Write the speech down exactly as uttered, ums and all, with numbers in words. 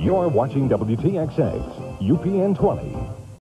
You're watching W T X X, U P N twenty.